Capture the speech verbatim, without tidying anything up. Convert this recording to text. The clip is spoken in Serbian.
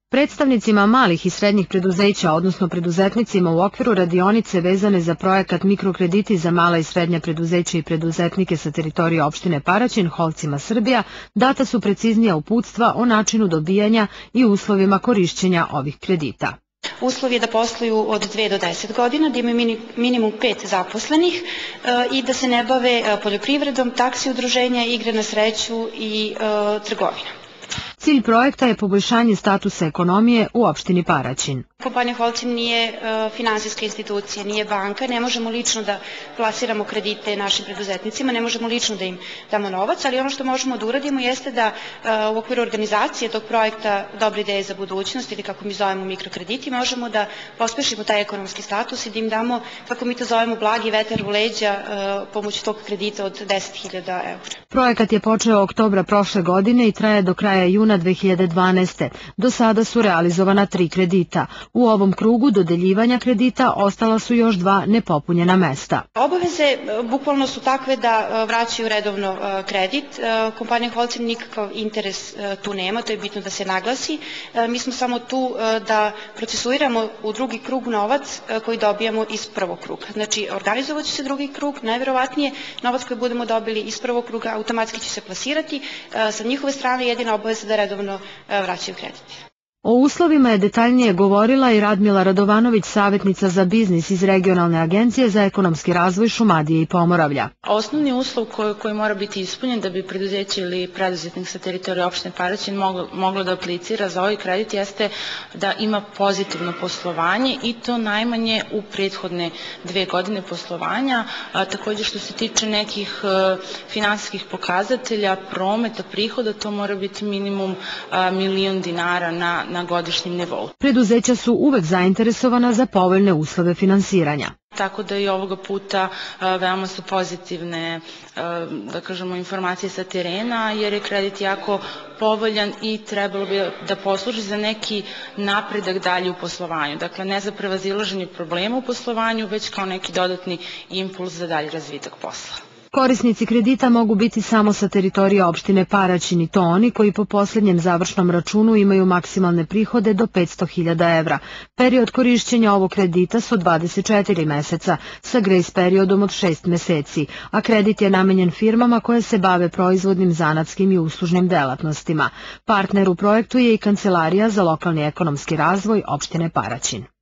Predstavnicima malih i srednjih preduzeća, odnosno preduzetnicima u okviru radionice vezane za projekat Mikrokrediti za mala i srednja preduzeća i preduzetnike sa teritorije opštine Paraćin, Holcima Srbija, data su preciznija uputstva o načinu dobijanja i uslovima korišćenja ovih kredita. Uslov je da posluju od dve do deset godina, da imaju minimum pet zaposlenih i da se ne bave poljoprivredom, taksi udruženja, igre na sreću i trgovina. Cilj projekta je poboljšanje statusa ekonomije u opštini Paraćin. Kompanija Holcim nije finansijska institucija, nije banka, ne možemo lično da plasiramo kredite našim preduzetnicima, ne možemo lično da im damo novac, ali ono što možemo da uradimo jeste da u okviru organizacije tog projekta Dobre ideje za budućnost, ili kako mi zovemo mikrokrediti, možemo da pospešimo taj ekonomski status i da im damo, kako mi to zovemo, blagi vetar u leđa pomoću tog kredita od deset hiljada eura. Projekat je počeo oktobra prošle godine i traje do kraja juna dve hiljade dvanaeste. Do sada su realizovana tri kredita. U ovom krugu dodeljivanja kredita ostala su još dva nepopunjena mesta. Obaveze bukvalno su takve da vraćaju redovno kredit. Kompanija Holcim nikakav interes tu nema, to je bitno da se naglasi. Mi smo samo tu da procesuiramo u drugi krug novac koji dobijamo iz prvog kruga. Znači, organizovat će se drugi krug, najverovatnije novac koji budemo dobili iz prvog kruga automatski će se plasirati. Sa njihove strane jedina obaveza da redovno vraćaju kredit. O uslovima je detaljnije govorila i Radmila Radovanović, savjetnica za biznis iz Regionalne agencije za ekonomski razvoj Šumadije i Pomoravlja. Osnovni uslov koji, koji mora biti ispunjen da bi preduzeće ili preduzetnik sa teritorije opštine Paraćin moglo, moglo da aplicira za ovaj kredit jeste da ima pozitivno poslovanje i to najmanje u prethodne dve godine poslovanja. A, također što se tiče nekih a, finansijskih pokazatelja, prometa, prihoda, to mora biti minimum a, milion dinara na na godišnjem nivou. Preduzeća su uvek zainteresovana za povoljne uslove finansiranja. Tako da i ovoga puta a, veoma su pozitivne a, da kažemo, informacije sa terena, jer je kredit jako povoljan i trebalo bi da posluži za neki napredak dalje u poslovanju. Dakle, ne za prevazilaženje problema u poslovanju, već kao neki dodatni impuls za dalji razvitak posla. Korisnici kredita mogu biti samo sa teritorije opštine Paraćin i to oni koji po posljednjem završnom računu imaju maksimalne prihode do petsto hiljada evra. Period korišćenja ovog kredita su dvadeset četiri meseca sa grejs periodom od šest meseci, a kredit je namenjen firmama koje se bave proizvodnim, zanatskim i uslužnim delatnostima. Partner u projektu je i Kancelarija za lokalni ekonomski razvoj opštine Paraćin.